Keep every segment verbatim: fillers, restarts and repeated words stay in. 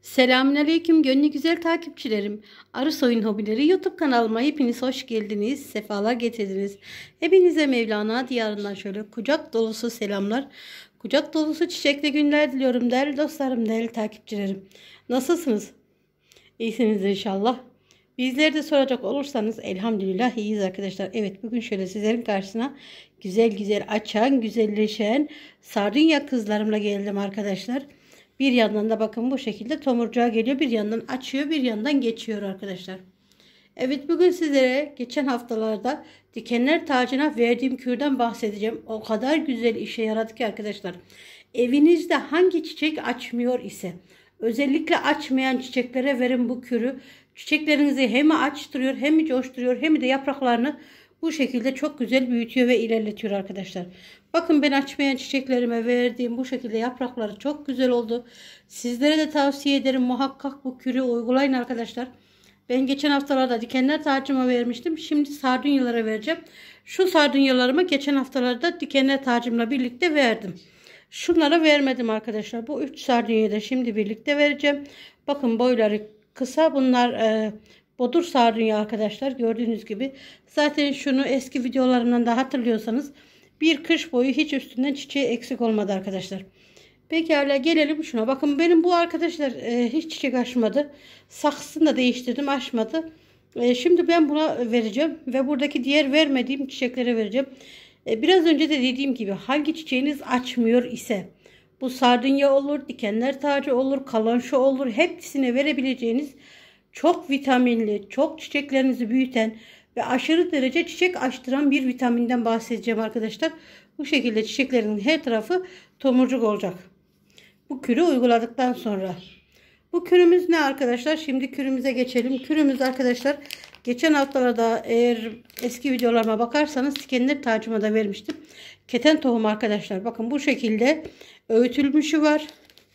Selamünaleyküm gönlü güzel takipçilerim. Arı Soyun Hobileri YouTube kanalıma hepiniz hoş geldiniz. Sefalar getirdiniz. Hepinize Mevlana diyarından şöyle kucak dolusu selamlar. Kucak dolusu çiçekli günler diliyorum değerli dostlarım, değerli takipçilerim. Nasılsınız? İyisiniz inşallah. Bizleri de soracak olursanız elhamdülillah iyiyiz arkadaşlar. Evet, bugün şöyle sizlerin karşısına güzel güzel açan, güzelleşen sardunya kızlarımla geldim arkadaşlar. Bir yandan da bakın bu şekilde tomurcuğa geliyor. Bir yandan açıyor, bir yandan geçiyor arkadaşlar. Evet, bugün sizlere geçen haftalarda dikenler tacına verdiğim kürden bahsedeceğim. O kadar güzel işe yaradı ki arkadaşlar. Evinizde hangi çiçek açmıyor ise özellikle açmayan çiçeklere verin bu kürü. Çiçeklerinizi hem açtırıyor, hem coşturuyor, hem de yapraklarını bu şekilde çok güzel büyütüyor ve ilerletiyor arkadaşlar. Bakın, ben açmayan çiçeklerime verdiğim bu şekilde yaprakları çok güzel oldu. Sizlere de tavsiye ederim, muhakkak bu kürü uygulayın arkadaşlar. Ben geçen haftalarda dikenler tacıma vermiştim. Şimdi sardunyalara vereceğim. Şu sardunyalarımı geçen haftalarda dikenler tacımla birlikte verdim. Şunlara vermedim arkadaşlar. Bu üç sardunyayı da şimdi birlikte vereceğim. Bakın, boyları kısa. Bunlar e, bodur sardunya arkadaşlar. Gördüğünüz gibi. Zaten şunu eski videolarımdan da hatırlıyorsanız bir kış boyu hiç üstünden çiçeği eksik olmadı arkadaşlar. Pekala, gelelim şuna. Bakın, benim bu arkadaşlar e, hiç çiçek açmadı. Saksısını da değiştirdim, açmadı. E, şimdi ben buna vereceğim ve buradaki diğer vermediğim çiçeklere vereceğim. E, biraz önce de dediğim gibi hangi çiçeğiniz açmıyor ise, bu sardunya olur, dikenler tacı olur, kalanşo olur, hepsine verebileceğiniz çok vitaminli, çok çiçeklerinizi büyüten ve aşırı derece çiçek açtıran bir vitaminden bahsedeceğim arkadaşlar. Bu şekilde çiçeklerin her tarafı tomurcuk olacak. Bu kürü uyguladıktan sonra. Bu kürümüz ne arkadaşlar? Şimdi kürümüze geçelim. Kürümüz arkadaşlar, geçen haftalarda eğer eski videolarıma bakarsanız dikenler tacıma da vermiştim. Keten tohum arkadaşlar. Bakın, bu şekilde öğütülmüşü var.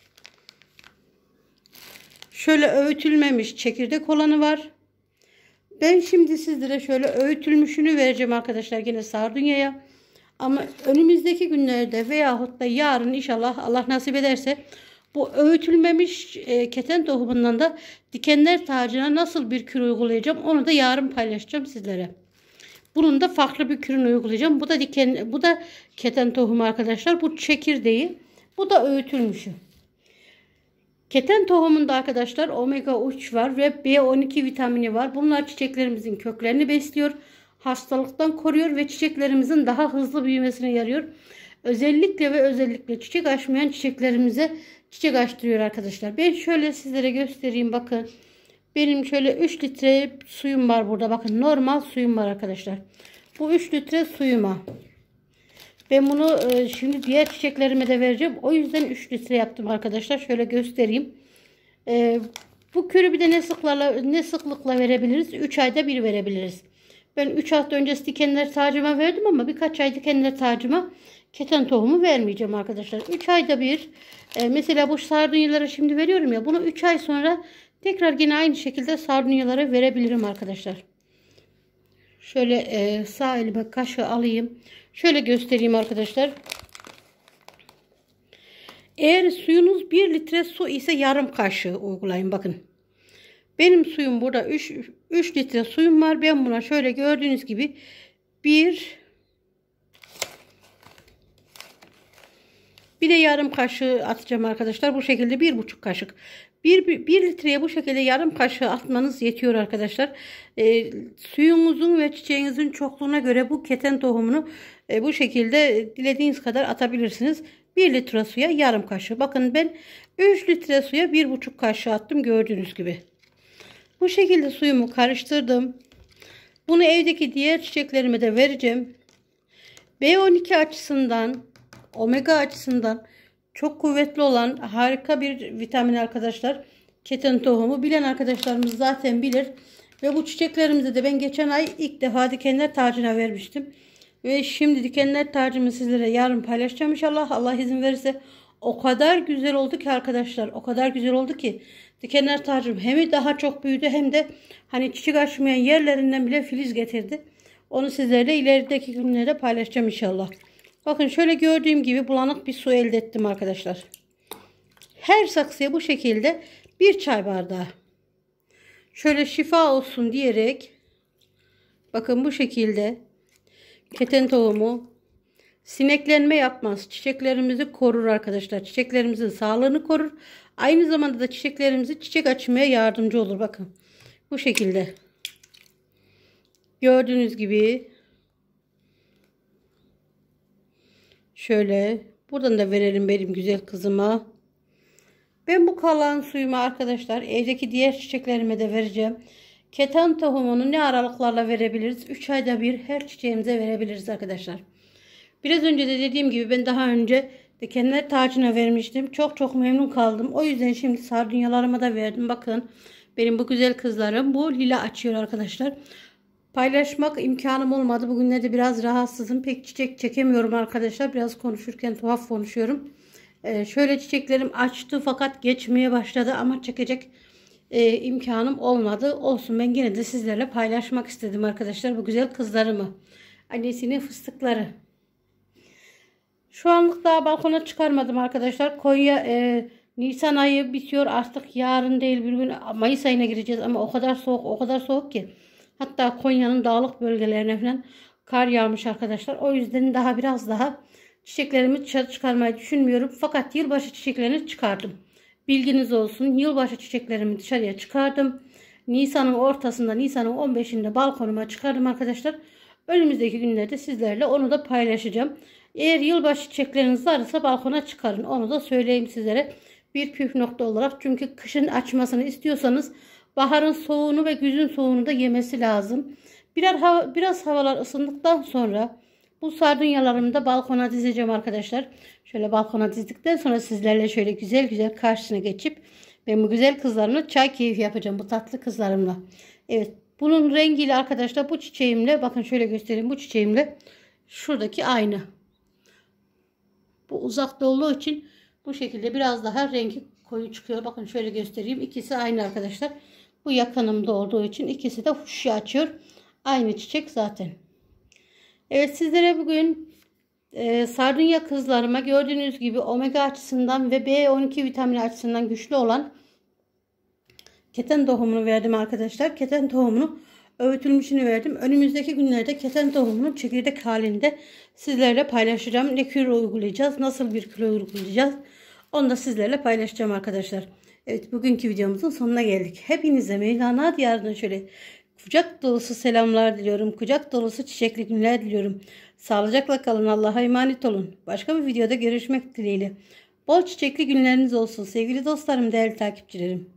Şöyle öğütülmemiş çekirdek olanı var. Ben şimdi sizlere şöyle öğütülmüşünü vereceğim arkadaşlar, yine sardunyaya. Ama önümüzdeki günlerde veyahut da yarın inşallah Allah nasip ederse bu öğütülmemiş e, keten tohumundan da dikenler tacına nasıl bir kür uygulayacağım, onu da yarın paylaşacağım sizlere. Bunun da farklı bir kürünü uygulayacağım. Bu da diken, bu da keten tohumu arkadaşlar. Bu çekirdeği, bu da öğütülmüşü. Keten tohumunda arkadaşlar omega üç var ve B on iki vitamini var. Bunlar çiçeklerimizin köklerini besliyor, hastalıktan koruyor ve çiçeklerimizin daha hızlı büyümesine yarıyor. Özellikle ve özellikle çiçek açmayan çiçeklerimize çiçek açtırıyor arkadaşlar. Ben şöyle sizlere göstereyim, bakın. Benim şöyle üç litre suyum var burada. Bakın, normal suyum var arkadaşlar. Bu üç litre suyuma. Ben bunu şimdi diğer çiçeklerime de vereceğim. O yüzden üç litre yaptım arkadaşlar. Şöyle göstereyim. Bu kürü bir de ne sıklıkla, ne sıklıkla verebiliriz? üç ayda bir verebiliriz. Ben üç hafta öncesi dikenler tacıma verdim ama birkaç ay dikenler tacıma keten tohumu vermeyeceğim arkadaşlar. üç ayda bir. E, mesela bu sardunyalara şimdi veriyorum ya. Bunu üç ay sonra tekrar yine aynı şekilde sardunyalara verebilirim arkadaşlar. Şöyle e, sağ elime kaşığı alayım. Şöyle göstereyim arkadaşlar. Eğer suyunuz bir litre su ise yarım kaşığı uygulayın. Bakın. Benim suyum burada üç, üç litre suyum var. Ben buna şöyle gördüğünüz gibi bir bir de yarım kaşığı atacağım arkadaşlar. Bu şekilde bir buçuk kaşık. Bir, bir, bir litreye bu şekilde yarım kaşığı atmanız yetiyor arkadaşlar. E, suyunuzun ve çiçeğinizin çokluğuna göre bu keten tohumunu e, bu şekilde dilediğiniz kadar atabilirsiniz. bir litre suya yarım kaşığı. Bakın, ben üç litre suya bir buçuk kaşığı attım gördüğünüz gibi. Bu şekilde suyumu karıştırdım. Bunu evdeki diğer çiçeklerime de vereceğim. B on iki açısından, omega açısından çok kuvvetli olan harika bir vitamin arkadaşlar. Keten tohumu bilen arkadaşlarımız zaten bilir. Ve bu çiçeklerimize de ben geçen ay ilk defa dikenler tacına vermiştim. Ve şimdi dikenler tacımı sizlere yarın paylaşacağım inşallah. Allah izin verirse. O kadar güzel oldu ki arkadaşlar. O kadar güzel oldu ki. Dikenler tacım hem daha çok büyüdü, hem de hani çiçek açmayan yerlerinden bile filiz getirdi. Onu sizlerle ilerideki günlerde paylaşacağım inşallah. Bakın, şöyle gördüğüm gibi bulanık bir su elde ettim arkadaşlar. Her saksıya bu şekilde Bir çay bardağı. Şöyle şifa olsun diyerek bakın bu şekilde keten tohumu sineklenme yapmaz. Çiçeklerimizi korur arkadaşlar. Çiçeklerimizin sağlığını korur. Aynı zamanda da çiçeklerimizi çiçek açmaya yardımcı olur. Bakın bu şekilde. Gördüğünüz gibi şöyle buradan da verelim benim güzel kızıma. Ben bu kalan suyumu arkadaşlar evdeki diğer çiçeklerime de vereceğim. Keten tohumunu ne aralıklarla verebiliriz? üç ayda bir her çiçeğimize verebiliriz arkadaşlar. Biraz önce de dediğim gibi ben daha önce dikenler tacına vermiştim. Çok çok memnun kaldım. O yüzden şimdi sardunyalarıma da verdim. Bakın benim bu güzel kızlarım bu lila açıyor arkadaşlar. Paylaşmak imkanım olmadı. Bugünlerde biraz rahatsızım. Pek çiçek çekemiyorum arkadaşlar. Biraz konuşurken tuhaf konuşuyorum. Ee, şöyle çiçeklerim açtı fakat geçmeye başladı ama çekecek e, imkanım olmadı. Olsun, ben yine de sizlerle paylaşmak istedim arkadaşlar bu güzel kızlarımı. Annesinin fıstıkları. Şu anlık daha balkona çıkarmadım arkadaşlar. Konya e, Nisan ayı bitiyor artık, yarın değil bir gün Mayıs ayına gireceğiz ama o kadar soğuk o kadar soğuk ki. Hatta Konya'nın dağlık bölgelerine falan kar yağmış arkadaşlar. O yüzden daha biraz daha çiçeklerimi dışarı çıkarmayı düşünmüyorum. Fakat yılbaşı çiçeklerini çıkardım. Bilginiz olsun, yılbaşı çiçeklerimi dışarıya çıkardım. Nisan'ın ortasında, Nisan'ın on beşinde balkonuma çıkardım arkadaşlar. Önümüzdeki günlerde sizlerle onu da paylaşacağım. Eğer yılbaşı çiçekleriniz varsa balkona çıkarın. Onu da söyleyeyim sizlere. Bir püf nokta olarak. Çünkü kışın açmasını istiyorsanız baharın soğuğunu ve güzün soğuğunu da yemesi lazım. Birer hava, biraz havalar ısındıktan sonra bu sardunyalarımı da balkona dizeceğim arkadaşlar. Şöyle balkona dizdikten sonra sizlerle şöyle güzel güzel karşısına geçip ben bu güzel kızlarımla çay keyfi yapacağım. Bu tatlı kızlarımla. Evet. Bunun rengiyle arkadaşlar bu çiçeğimle bakın şöyle göstereyim. Bu çiçeğimle şuradaki aynı. Bu uzakta olduğu için bu şekilde biraz daha rengi koyu çıkıyor. Bakın şöyle göstereyim. İkisi aynı arkadaşlar. Bu yakınımda olduğu için ikisi de fuşya açıyor. Aynı çiçek zaten. Evet, sizlere bugün e, sardunya kızlarıma gördüğünüz gibi omega açısından ve B on iki vitamini açısından güçlü olan keten tohumunu verdim arkadaşlar. Keten tohumunu öğütülmüşünü verdim. Önümüzdeki günlerde keten tohumunu çekirdek halinde sizlerle paylaşacağım. Ne kilo uygulayacağız, nasıl bir kilo uygulayacağız, onu da sizlerle paylaşacağım arkadaşlar. Evet, bugünkü videomuzun sonuna geldik. Hepinize Mevlana diyarından şöyle kucak dolusu selamlar diliyorum. Kucak dolusu çiçekli günler diliyorum. Sağlıcakla kalın. Allah'a emanet olun. Başka bir videoda görüşmek dileğiyle. Bol çiçekli günleriniz olsun sevgili dostlarım, değerli takipçilerim.